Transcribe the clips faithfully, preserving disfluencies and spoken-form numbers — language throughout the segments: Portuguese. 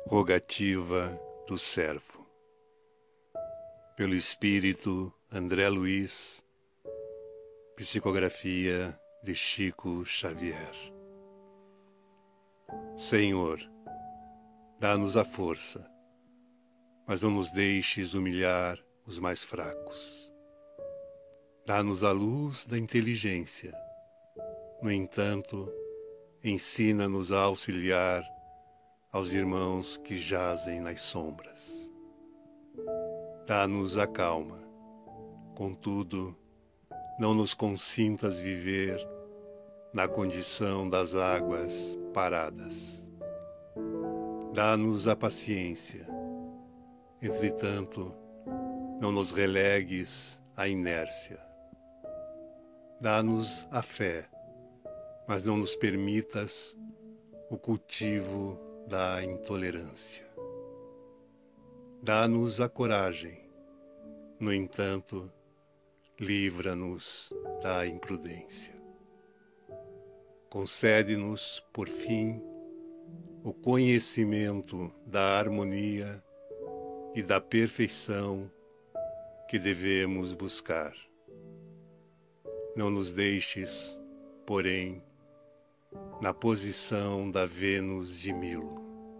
Rogativa do Servo, pelo Espírito André Luiz, psicografia de Chico Xavier. Senhor, dá-nos a força, mas não nos deixes humilhar os mais fracos. Dá-nos a luz da inteligência, no entanto, ensina-nos a auxiliar aos irmãos que jazem nas sombras. Dá-nos a calma, contudo, não nos consintas viver na condição das águas paradas. Dá-nos a paciência, entretanto, não nos relegues à inércia. Dá-nos a fé, mas não nos permitas o cultivo da intolerância. Dá-nos a coragem, no entanto, livra-nos da imprudência. Concede-nos, por fim, o conhecimento da harmonia e da perfeição que devemos buscar. Não nos deixes, porém, na posição da Vênus de Milo,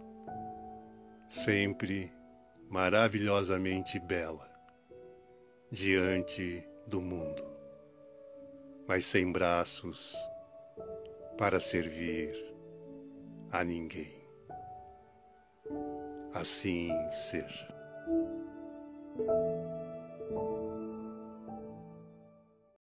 sempre maravilhosamente bela, diante do mundo, mas sem braços para servir a ninguém. Assim seja.